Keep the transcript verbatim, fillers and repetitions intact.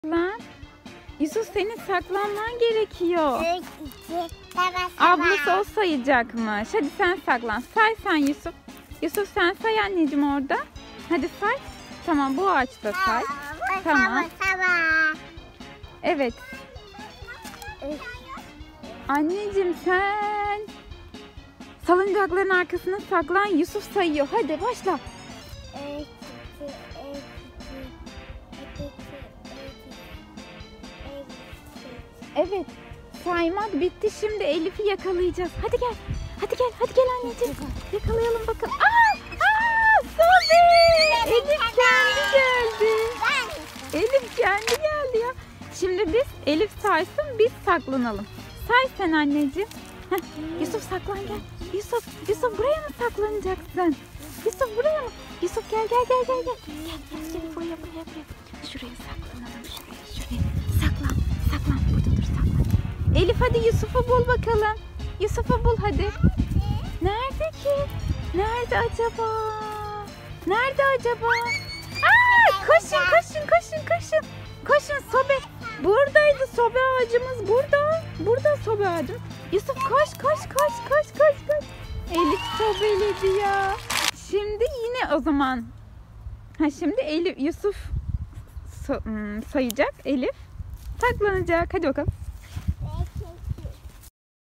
Lan, Yusuf senin saklanman gerekiyor. üç, iki, tamam, tamam. Ablası o sayacakmış. Hadi sen saklan. Say sen Yusuf. Yusuf sen say anneciğim orada. Hadi say. Tamam bu ağaçta say. Tamam, Tamam. tamam. Evet. Üç, Anneciğim sen salıncakların arkasına saklan. Yusuf sayıyor. Hadi başla. üç, iki, üç, iki, üç, iki, Evet. Saymak bitti. Şimdi Elif'i yakalayacağız. Hadi gel. Hadi gel. Hadi gel anneciğim. Yakalayalım bakalım. Aa! Aa! Sobe! Elif kendi geldi. Elif kendi geldi ya. Şimdi biz Elif saysın, biz saklanalım. Say sen anneciğim. Heh, Yusuf saklan gel. Yusuf, Yusuf buraya mı saklanacaksın? Yusuf buraya mı? Yusuf gel gel gel gel gel. Gel gel gel buraya buraya buraya. Şuraya saklanalım şuraya şuraya. Saklan saklan burada dur saklan. Elif hadi Yusuf'u bul bakalım. Yusuf'u bul hadi. Nerede ki? Nerede acaba? Nerede acaba? Aa, koşun koşun koşun koşun. Koşun sobe. Buradaydı sobe ağacımız. Burada. Burada sobe ağacım. Yusuf koş koş koş koş koş koş. Elif sobeledi ya. Şimdi yine o zaman. Ha şimdi Elif Yusuf so- sayacak. Elif saklanacak. Hadi bakalım.